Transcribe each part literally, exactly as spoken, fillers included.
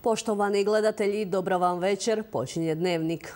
Poštovani gledatelji, dobra vam večer, počinje Dnevnik.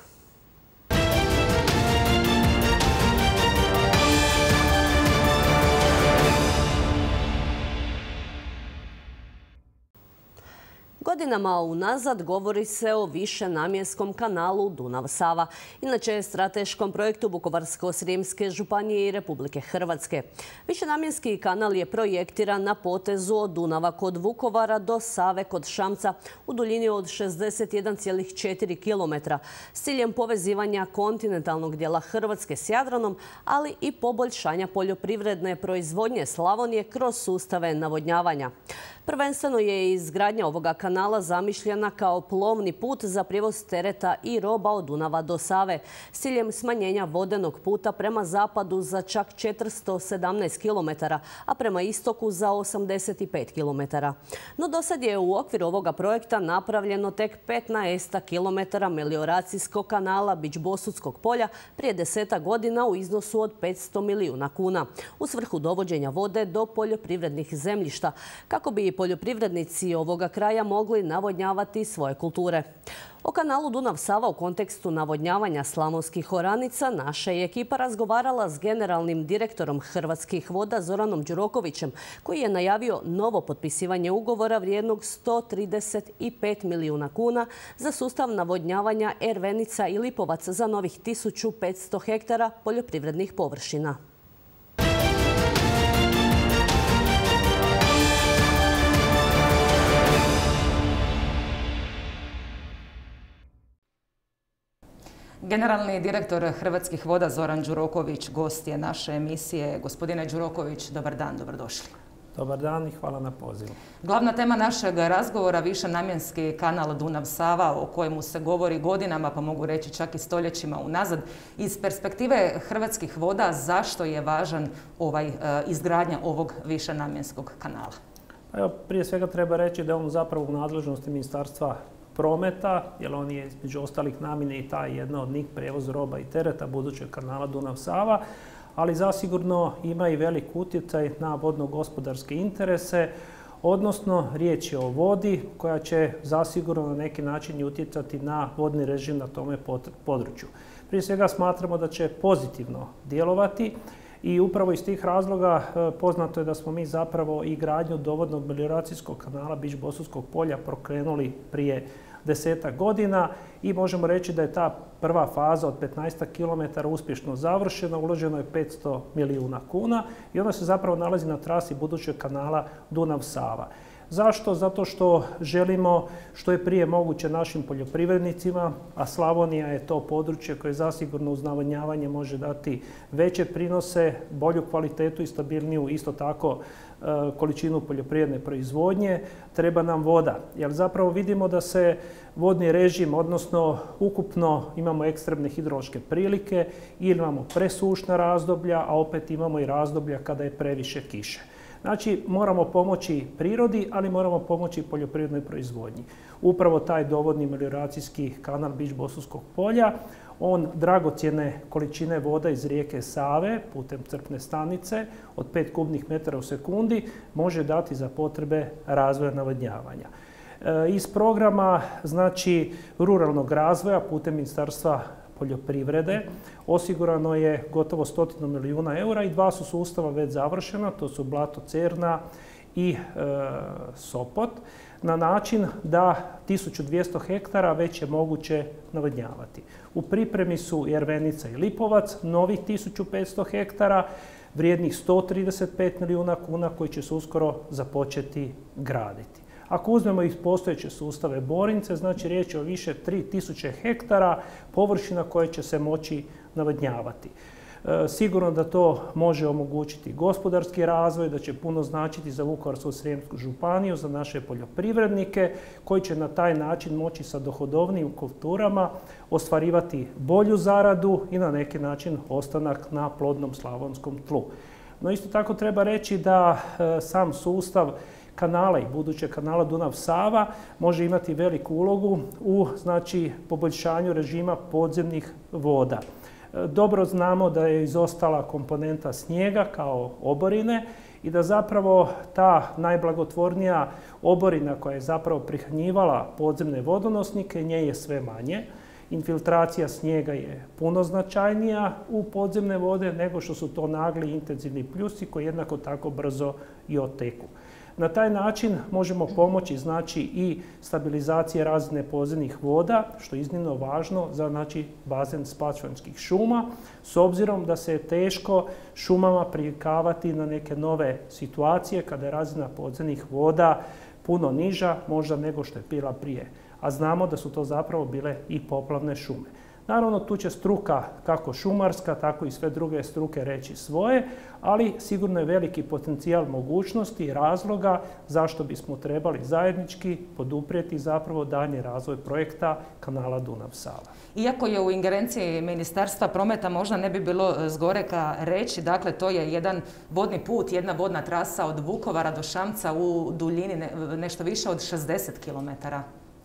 Godinama unazad govori se o višenamjenskom kanalu Dunav-Sava, inače strateškom projektu Vukovarsko-srijemske županije i Republike Hrvatske. Višenamjenski kanal je projektiran na potezu od Dunava kod Vukovara do Save kod Šamca u duljini od šezdeset jedan zarez četiri kilometra s ciljem povezivanja kontinentalnog dijela Hrvatske s Jadranom, ali i poboljšanja poljoprivredne proizvodnje Slavonije kroz sustave navodnjavanja. Prvenstveno je izgradnja ovoga kanala zamišljena kao plovni put za prijevoz tereta i roba od Dunava do Save s ciljem smanjenja vodenog puta prema zapadu za čak četiristo sedamnaest kilometara, a prema istoku za osamdeset pet kilometara. No dosad je u okviru ovoga projekta napravljeno tek petnaest kilometara melioracijskog kanala Biđ-Bosutskog polja prije deseta godina u iznosu od petsto milijuna kuna u svrhu dovođenja vode do poljoprivrednih zemljišta kako bi poljoprivrednici ovoga kraja mogli navodnjavati svoje kulture. O kanalu Dunav-Sava u kontekstu navodnjavanja slavonskih oranica naša je ekipa razgovarala s generalnim direktorom Hrvatskih voda Zoranom Đurokovićem, koji je najavio novo potpisivanje ugovora vrijednog sto trideset pet milijuna kuna za sustav navodnjavanja Ervenica i Lipovac za novih tisuću petsto hektara poljoprivrednih površina. Generalni direktor Hrvatskih voda Zoran Đuroković gost je naše emisije. Gospodine Đuroković, dobar dan, dobrodošli. Dobar dan i hvala na pozivu. Glavna tema našeg razgovora višenamjenski kanal Dunav-Sava o kojemu se govori godinama, pa mogu reći čak i stoljećima unazad. Iz perspektive Hrvatskih voda, zašto je važan ovaj, izgradnja ovog višenamjenskog kanala? Evo, prije svega treba reći da je on zapravo u nadležnosti Ministarstva prometa, jer on je između ostalih namjene i ta jedna od njih prijevoz roba i tereta budućeg kanala Dunav-Sava, ali zasigurno ima i velik utjecaj na vodno-gospodarske interese, odnosno riječ je o vodi koja će zasigurno na neki način utjecati na vodni režim na tome području. Prije svega smatramo da će pozitivno djelovati i upravo iz tih razloga poznato je da smo mi zapravo i gradnju dovodnog melioracijskog kanala Biđ-Bosutskog polja pokrenuli prije desetak godina i možemo reći da je ta prva faza od petnaest kilometara uspješno završena, uloženo je petsto milijuna kuna i ona se zapravo nalazi na trasi budućeg kanala Dunav-Sava. Zašto? Zato što želimo što je prije moguće našim poljoprivrednicima, a Slavonija je to područje koje zasigurno uz navodnjavanje može dati veće prinose, bolju kvalitetu i stabilniju isto tako količinu poljoprivredne proizvodnje, treba nam voda. Jer zapravo vidimo da se vodni režim, odnosno ukupno imamo ekstremne hidrološke prilike ili imamo presušna razdoblja, a opet imamo i razdoblja kada je previše kiše. Znači, moramo pomoći prirodi, ali moramo pomoći poljoprivrednoj proizvodnji. Upravo taj dovodni melioracijski kanal Biđ-Bosutskog polja, on dragocjene količine voda iz rijeke Save putem crpne stanice od pet kubnih metara u sekundi može dati za potrebe razvoja navodnjavanja. E, iz programa znači ruralnog razvoja putem Ministarstva poljoprivrede osigurano je gotovo stotinu milijuna eura i dva su sustava već završena, to su Blato Cerna i e, Sopot, na način da tisuću dvjesto hektara već je moguće navodnjavati. U pripremi su Ervenica i Lipovac, novih tisuću petsto hektara, vrijednih sto trideset pet milijuna kuna koji će se uskoro započeti graditi. Ako uzmemo i postojeće sustave Borince, znači riječ je o više tri tisuće hektara površina koje će se moći navodnjavati. E, sigurno da to može omogućiti gospodarski razvoj, da će puno značiti za Vukovarsko-srijemsku županiju, za naše poljoprivrednike koji će na taj način moći sa dohodovnijim kulturama ostvarivati bolju zaradu i na neki način ostanak na plodnom slavonskom tlu. No isto tako treba reći da e, sam sustav kanala i budućeg kanala Dunav-Sava može imati veliku ulogu u znači, poboljšanju režima podzemnih voda. Dobro znamo da je izostala komponenta snijega kao oborine i da zapravo ta najblagotvornija oborina koja je zapravo prihranjivala podzemne vodonosnike, nje je sve manje. Infiltracija snijega je puno značajnija u podzemne vode nego što su to nagli intenzivni pljuski koji jednako tako brzo i oteku. Na taj način možemo pomoći znači i stabilizacije razine podzemnih voda, što je iznimno važno za znači bazen spačvanskih šuma, s obzirom da se je teško šumama privikavati na neke nove situacije kada je razina podzemnih voda puno niža možda nego što je bila prije. A znamo da su to zapravo bile i poplavne šume. Naravno, tu će struka, kako šumarska, tako i sve druge struke reći svoje, ali sigurno je veliki potencijal mogućnosti i razloga zašto bismo trebali zajednički poduprijeti zapravo daljnji razvoj projekta kanala Dunav-Sava. Iako je u ingerenciji Ministarstva prometa, možda ne bi bilo zgoreka reći, dakle to je jedan vodni put, jedna vodna trasa od Vukovara do Šamca u duljini nešto više od šezdeset kilometara.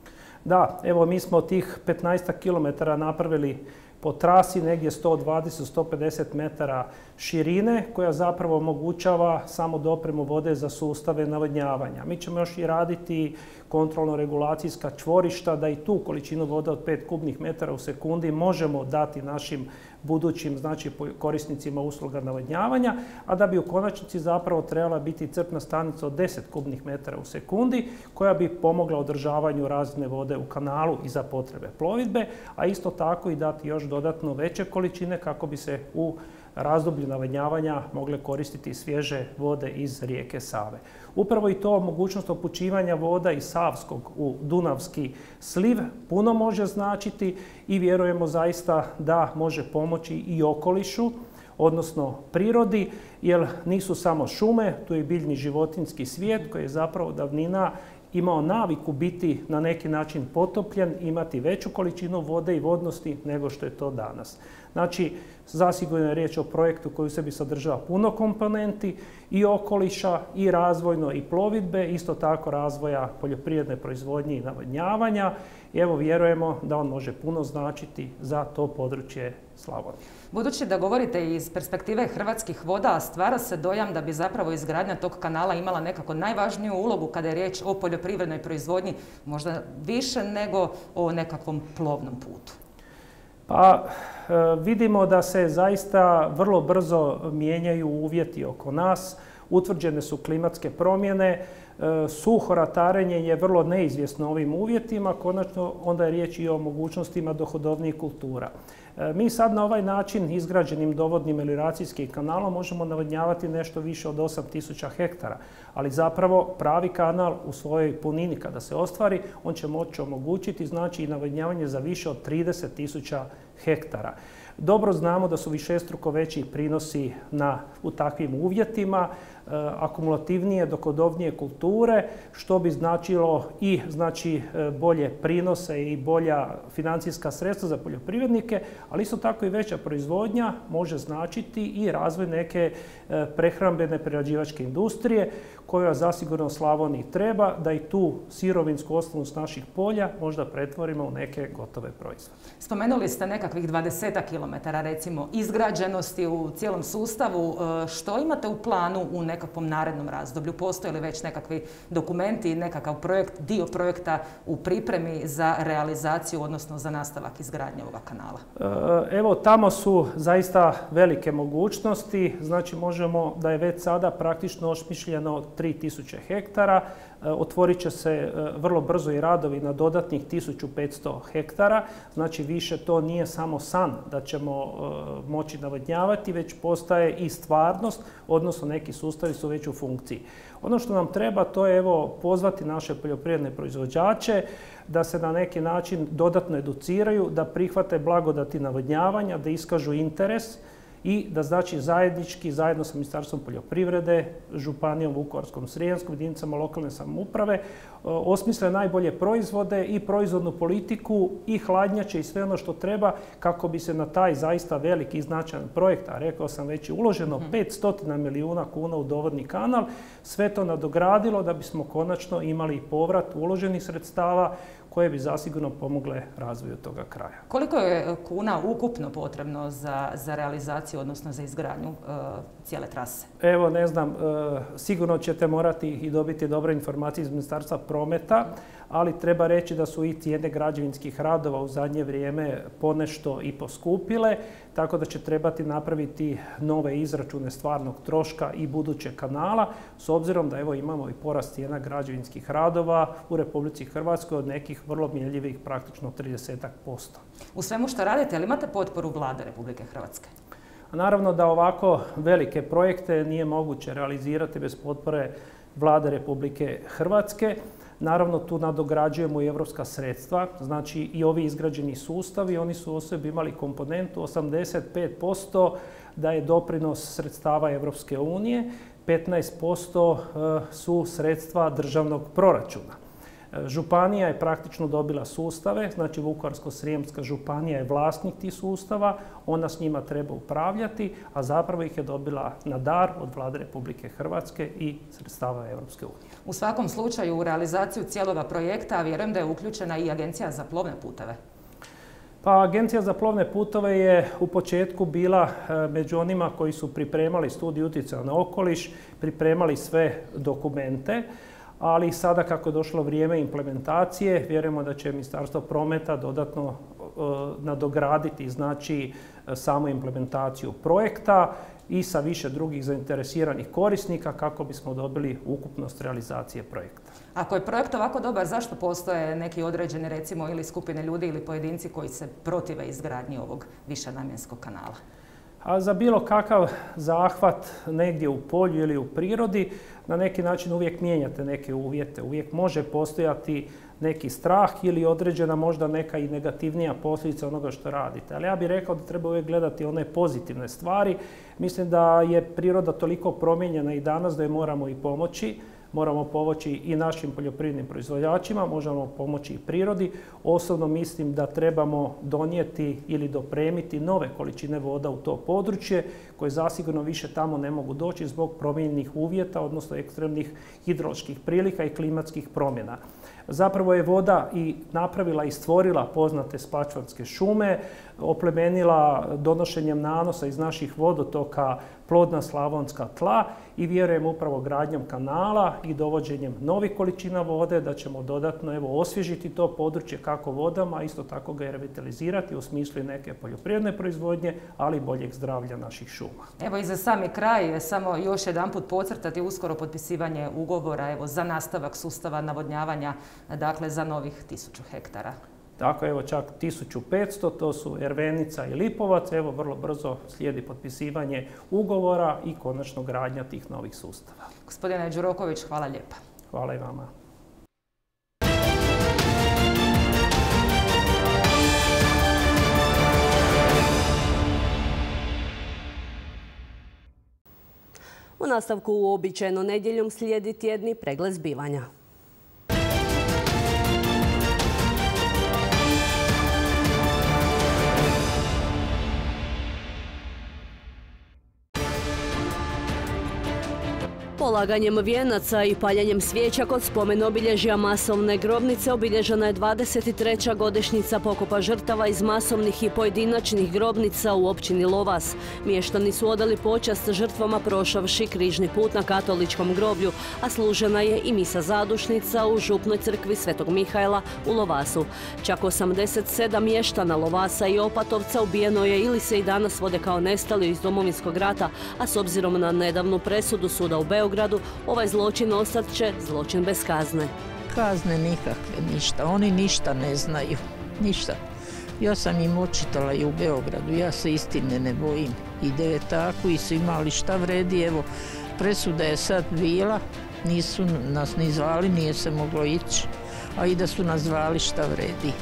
Da, evo mi smo tih petnaestak kilometara napravili po trasi, negdje sto dvadeset do sto pedeset metara širine, koja zapravo omogućava samo dopremu vode za sustave navodnjavanja. Mi ćemo još i raditi kontrolno-regulacijska čvorišta da i tu količinu vode od pet kubnih metara u sekundi možemo dati našim budućim znači, korisnicima usluga navodnjavanja, a da bi u konačnici zapravo trebala biti crpna stanica od deset kubnih metara u sekundi koja bi pomogla održavanju razine vode u kanalu i za potrebe plovidbe, a isto tako i dati još dodatno veće količine kako bi se u razdoblju navodnjavanja mogle koristiti svježe vode iz rijeke Save. Upravo i to mogućnost upućivanja voda iz Savskog u Dunavski sliv puno može značiti i vjerujemo zaista da može pomoći i okolišu, odnosno prirodi, jer nisu samo šume, tu je biljni životinjski svijet koji je zapravo davnina imao naviku biti na neki način potopljen, imati veću količinu vode i vodnosti nego što je to danas. Znači, zasigurno je riječ o projektu koji u sebi sadržava puno komponenti i okoliša, i razvojno, i plovidbe, isto tako razvoja poljoprivredne proizvodnje i navodnjavanja. I evo, vjerujemo da on može puno značiti za to područje Slavonije. Budući da govorite iz perspektive Hrvatskih voda, stvara se dojam da bi zapravo izgradnja tog kanala imala nekako najvažniju ulogu kada je riječ o poljoprivrednoj proizvodnji, možda više nego o nekakvom plovnom putu. Pa vidimo da se zaista vrlo brzo mijenjaju uvjeti oko nas, utvrđene su klimatske promjene, suho ratarenje je vrlo neizvjesno ovim uvjetima, konačno onda je riječ i o mogućnostima dohodovnijih kultura. Mi sad na ovaj način izgrađenim dovodnim melioracijskim kanalom možemo navodnjavati nešto više od osam tisuća hektara, ali zapravo pravi kanal u svojoj punini kada se ostvari, on će moći omogućiti znači i navodnjavanje za više od trideset tisuća hektara. Dobro znamo da su višestruko veći prinosi na, u takvim uvjetima, e, akumulativnije, dohodovnije kulture, što bi značilo i znači, bolje prinose i bolja financijska sredstva za poljoprivrednike, ali isto tako i veća proizvodnja može značiti i razvoj neke e, prehrambene prerađivačke industrije, koja zasigurno Slavoniji treba, da i tu sirovinsku osnovu s naših polja možda pretvorimo u neke gotove proizvode. Spomenuli ste nekakvih dvadesetak kilometara recimo izgrađenosti u cijelom sustavu. Što imate u planu u nekakvom narednom razdoblju? Postoje li već nekakvi dokumenti, nekakav projekt, dio projekta u pripremi za realizaciju, odnosno za nastavak izgradnje ovoga kanala? Evo, tamo su zaista velike mogućnosti. Znači, možemo da je već sada praktično osmišljeno tri tisuće hektara. Otvorit će se vrlo brzo i radovi na dodatnih tisuću petsto hektara. Znači, više to nije samo san da ćemo moći navodnjavati, već postaje i stvarnost, odnosno neki sustavi su već u funkciji. Ono što nam treba, to je evo pozvati naše poljoprivredne proizvođače da se na neki način dodatno educiraju, da prihvate blagodati navodnjavanja, da iskažu interes i da znači zajednički, zajedno sa Ministarstvom poljoprivrede, Županijom Vukovarsko-srijemskom, jedinicama lokalne samouprave, osmisle najbolje proizvode i proizvodnu politiku i hladnjače i sve ono što treba kako bi se na taj zaista veliki i značajan projekt, a rekao sam već je uloženo petsto milijuna kuna u dovodni kanal, sve to nadogradilo da bismo konačno imali povrat uloženih sredstava koje bi zasigurno pomogle razvoju toga kraja. Koliko je kuna ukupno potrebno za, za realizaciju, odnosno za izgradnju uh, cijele trase? Evo, ne znam, uh, sigurno ćete morati i dobiti dobre informacije iz Ministarstva prometa, ali treba reći da su i cijene građevinskih radova u zadnje vrijeme ponešto i poskupile, tako da će trebati napraviti nove izračune stvarnog troška i budućeg kanala, s obzirom da evo imamo i porast cijena građevinskih radova u Republici Hrvatskoj od nekih vrlo mjerljivih, praktično trideset posto. U svemu što radite, ali imate potporu Vlade Republike Hrvatske? Naravno da ovako velike projekte nije moguće realizirati bez potpore Vlade Republike Hrvatske. Naravno, tu nadograđujemo i evropska sredstva, znači i ovi izgrađeni sustavi, oni su u sebi imali komponentu osamdeset pet posto da je doprinos sredstava Evropske unije, petnaest posto su sredstva državnog proračuna. Županija je praktično dobila sustave, znači Vukovarsko-srijemska županija je vlasnik tih sustava, ona s njima treba upravljati, a zapravo ih je dobila na dar od Vlade Republike Hrvatske i sredstava Europske unije. U svakom slučaju u realizaciju cijeloga projekta vjerujem da je uključena i Agencija za plovne puteve. Pa Agencija za plovne puteve je u početku bila među onima koji su pripremali studiju utjecaja na okoliš, pripremali sve dokumente, ali sada kako je došlo vrijeme implementacije, vjerujemo da će Ministarstvo prometa dodatno uh, nadograditi znači samu implementaciju projekta i sa više drugih zainteresiranih korisnika kako bismo dobili ukupnost realizacije projekta. Ako je projekt ovako dobar, zašto postoje neki određeni, recimo, ili skupine ljudi ili pojedinci koji se protive izgradnji ovog višenamjenskog kanala? A za bilo kakav zahvat negdje u polju ili u prirodi, na neki način uvijek mijenjate neke uvjete. Uvijek može postojati neki strah ili određena možda neka i negativnija posljedica onoga što radite. Ali ja bih rekao da treba uvijek gledati one pozitivne stvari. Mislim da je priroda toliko promijenjena i danas da je moramo i pomoći. Moramo pomoći i našim poljoprivrednim proizvođačima, možemo pomoći i prirodi. Osobno mislim da trebamo donijeti ili dopremiti nove količine voda u to područje koje zasigurno više tamo ne mogu doći zbog promijenjenih uvjeta, odnosno ekstremnih hidroloških prilika i klimatskih promjena. Zapravo je voda i napravila i stvorila poznate spačvanske šume, oplemenila donošenjem nanosa iz naših vodotoka plodna slavonska tla i vjerujem upravo gradnjom kanala i dovođenjem novih količina vode da ćemo dodatno evo, osvježiti to područje kako vodama, a isto tako ga i revitalizirati u smislu neke poljoprivredne proizvodnje, ali i boljeg zdravlja naših šuma. Evo i za sami kraj, samo još jedanput podcrtati uskoro potpisivanje ugovora evo, za nastavak sustava navodnjavanja, dakle za novih tisuću hektara. Tako, evo čak tisuću petsto, to su Ervenica i Lipovac. Evo vrlo brzo slijedi potpisivanje ugovora i konačno gradnja tih novih sustava. Gospodine Đuroković, hvala lijepa. Hvala i vama. U nastavku uobičajeno nedjeljom slijedi tjedni pregled zbivanja. Polaganjem vijenaca i paljenjem svijeća kod spomen obilježja masovne grobnice obilježena je dvadeset treća godišnjica pokopa žrtava iz masovnih i pojedinačnih grobnica u općini Lovas. Mještani su odali počast žrtvama prošavši križni put na katoličkom groblju, a služena je i misa zadušnica u župnoj crkvi Svetog Mihajla u Lovasu. Čak osamdeset sedam mještana Lovasa i Opatovca ubijeno je ili se i danas vode kao nestali iz Domovinskog rata, a s obzirom na nedavnu presudu suda u Beogradu, ovaj zločin ostat će zločin bez kazne. Kazne nikakve, ništa. Oni ništa ne znaju. Ništa. Ja sam im očitala i u Beogradu. Ja se istine ne bojim. I devetaku i su imali šta vredi. Evo, presuda je sad bila. Nisu nas ni zvali, nije se moglo ići. A i da su nas zvali šta vredi.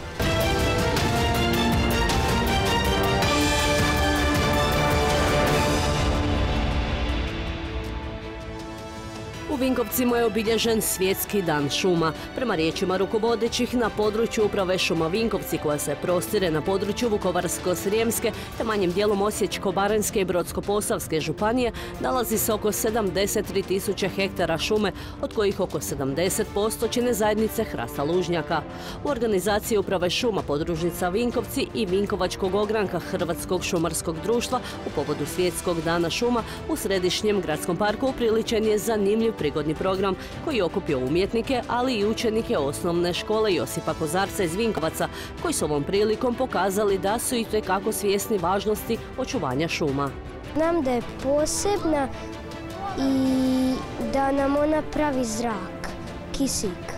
U Vinkovcima je obilježen Svjetski dan šuma. Prema riječima rukovodećih na području uprave šuma Vinkovci, koja se prostire na području Vukovarsko-srijemske te manjim dijelom Osječko-baranjske i Brodsko-posavske županije, nalazi se oko sedamdeset tri tisuće hektara šume, od kojih oko sedamdeset posto čine zajednice hrasta lužnjaka. U organizaciji uprave šuma podružnica Vinkovci i Vinkovačkog ogranka Hrvatskog šumarskog društva u povodu Svjetskog dana šuma u središnjem gradskom parku upriličen je zanimljiv prigodni program koji je okupio umjetnike, ali i učenike osnovne škole Josipa Kozarca iz Vinkovaca, koji su ovom prilikom pokazali da su itekako svjesni važnosti očuvanja šuma. Znam da je posebna i da nam ona pravi zrak, kisik.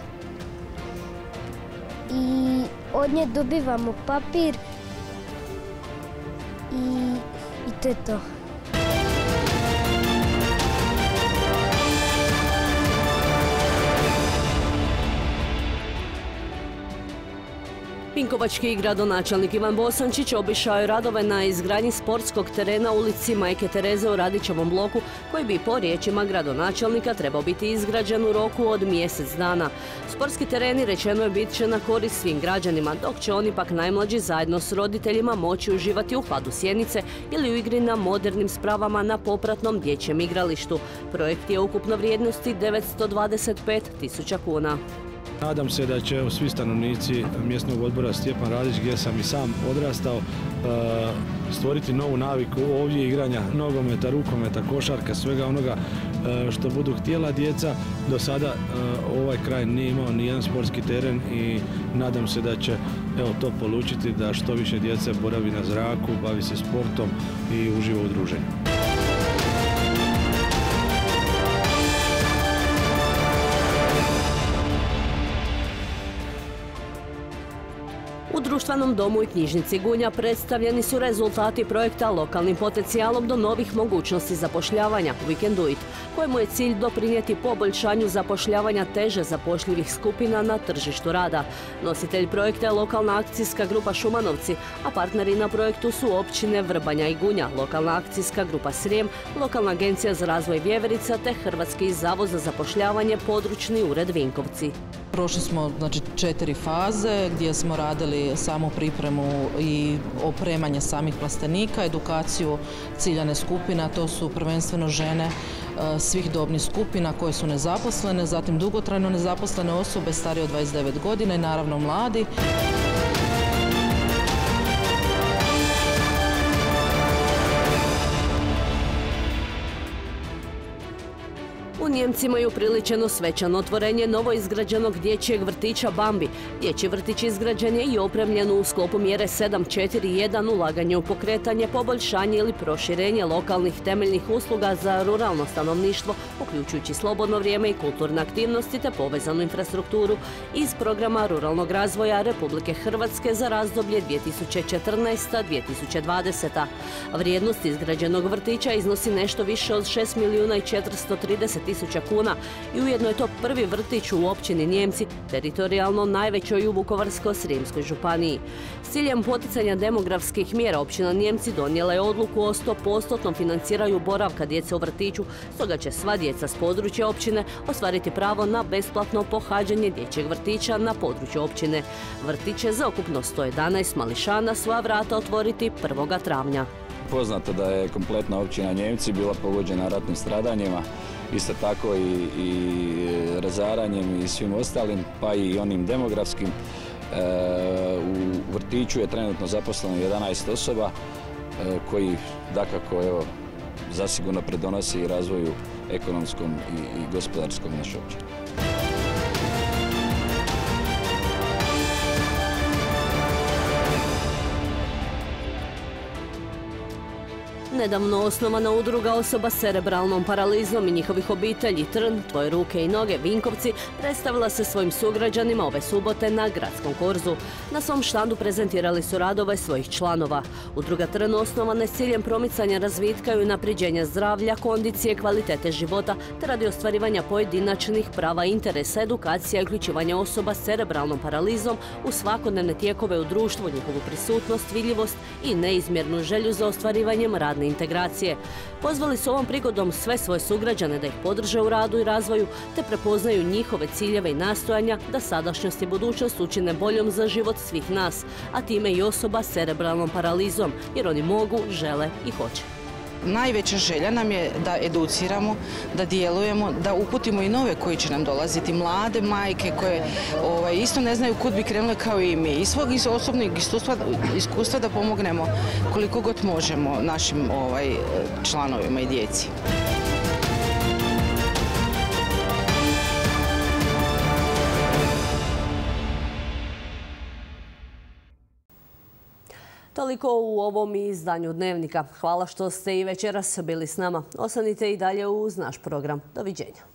I od nje dobivamo papir i, i to je to. Vinkovački gradonačelnik Ivan Bosančić obišao je radove na izgradnji sportskog terena u ulici Majke Tereze u Radićevom bloku, koji bi po riječima gradonačelnika trebao biti izgrađen u roku od mjesec dana. Sportski tereni, rečeno je, bit će na korist svim građanima, dok će oni pak najmlađi zajedno s roditeljima moći uživati u hladu sjenice ili u igri na modernim spravama na popratnom dječjem igralištu. Projekt je ukupno vrijednosti devetsto dvadeset pet tisuća kuna. Nadam se da će svi stanovnici mjesnog odbora Stjepan Radić, gdje sam i sam odrastao, stvoriti novu naviku ovdje igranja nogometa, rukometa, košarka, svega onoga što budu htjela djeca. Do sada ovaj kraj nije imao ni jedan sportski teren i nadam se da će evo, to polučiti da što više djece boravi na zraku, bavi se sportom i uživa u druženju. U društvenom domu i knjižnici Gunja predstavljeni su rezultati projekta Lokalnim potencijalom do novih mogućnosti zapošljavanja We Can Do It, kojemu je cilj doprinijeti poboljšanju zapošljavanja teže zapošljivih skupina na tržištu rada. Nositelj projekta je lokalna akcijska grupa Šumanovci, a partneri na projektu su općine Vrbanja i Gunja, lokalna akcijska grupa Srijem, lokalna agencija za razvoj Vjeverica te Hrvatski zavod za zapošljavanje područni ured Vinkovci. Prošli smo znači, četiri faze gdje smo radili samu pripremu i opremanje samih plastenika, edukaciju ciljane skupina, to su prvenstveno žene svih dobnih skupina koje su nezaposlene, zatim dugotrajno nezaposlene osobe starije od dvadeset devet godina i naravno mladi. U Nijemcima je upriličeno svečano otvorenje novoizgrađenog dječjeg vrtića Bambi. Dječji vrtić izgrađen je i opremljen u sklopu mjere sedam četiri jedan ulaganje u pokretanje, poboljšanje ili proširenje lokalnih temeljnih usluga za ruralno stanovništvo, uključujući slobodno vrijeme i kulturne aktivnosti te povezanu infrastrukturu iz programa ruralnog razvoja Republike Hrvatske za razdoblje dvije tisuće četrnaesta do dvije tisuće dvadeseta. Vrijednost izgrađenog vrtića iznosi nešto više od šest milijuna i četiristo trideset tisuća kuna i ujedno je to prvi vrtić u općini Nijemci, teritorijalno najvećoj u Vukovarsko-srijemskoj županiji. S ciljem poticanja demografskih mjera općina Nijemci donijela je odluku o sto postotnom financiranju boravka djece u vrtiću, stoga će sva djeca s područja općine ostvariti pravo na besplatno pohađanje dječjeg vrtića na području općine. Vrtić će za ukupno sto jedanaest mališana svoja vrata otvoriti prvog travnja. Poznato da je kompletna općina Nijemci bila pogođena ratnim stradanjima, isto tako i, i razaranjem i svim ostalim, pa i onim demografskim. E, u vrtiću je trenutno zaposleno jedanaest osoba e, koji dakako evo, zasigurno pridonosi razvoju ekonomskom i, i gospodarskom naše općine. Nedavno osnovana udruga osoba s cerebralnom paralizom i njihovih obitelji Trn, Tvoje ruke i noge Vinkovci predstavila se svojim sugrađanima ove subote na gradskom korzu. Na svom štandu prezentirali su radove svojih članova. Udruga Trn osnovana je s ciljem promicanja razvitka i unapređenja zdravlja, kondicije, kvalitete života te radi ostvarivanja pojedinačnih prava, interesa, edukacija i uključivanja osoba s cerebralnom paralizom u svakodnevne tijekove u društvu, njihovu prisutnost, vidljivost i neizmjernu želju za ostvarivanjem radne integracije. Pozvali su ovom prigodom sve svoje sugrađane da ih podrže u radu i razvoju te prepoznaju njihove ciljeve i nastojanja da sadašnjost i budućnost učine boljom za život svih nas, a time i osoba s cerebralnom paralizom, jer oni mogu, žele i hoće. Najveća želja nam je da educiramo, da djelujemo, da uputimo i nove koji će nam dolaziti, mlade majke koje ovaj, isto ne znaju kud bi krenule kao i mi. Iz svog osobnog iskustva, iskustva da pomognemo koliko god možemo našim ovaj, članovima i djeci. Toliko u ovom izdanju Dnevnika. Hvala što ste i večeras bili s nama. Ostanite i dalje uz naš program. Doviđenja.